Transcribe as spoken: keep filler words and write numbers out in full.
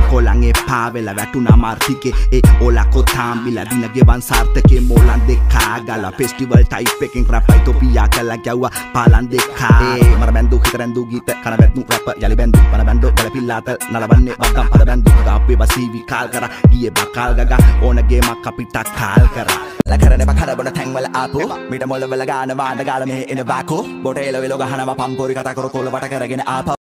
කොළන් එපා වෙලා වැටුණා මාර්තිකේ ඒ ඔලකෝ තාම්බිලා දිනගේ වන් සාර්ථකේ මෝලන් දෙකා ගාලා ෆෙස්ටිවල් ටයිප් එකෙන් රැපයි තොපියා කළා ගැව්වා පාලන් දෙකා ඒ මර බැන්දු හිතරැන්දු ගීත කන වැටුණු රැප යලි බැන්දු මන බැන්දෝ ගලපිල්ලාත නලවන්නේ වත්තම් පද බැන්දු ගාප්පේ වසීවි කාල් කරා ගියේ බකාල් ගගා ඕන ගේමක් අපිට කාල් කරා ලකරනේ බකර බොන තැන් වල ආපු මිට මොළ වල ගාන වාඳ ගාල මෙහෙ එන වාකෝ බොටේල වෙලෝ ගහනවා පම්පෝරි කතා කර කොළ වට කරගෙන ආප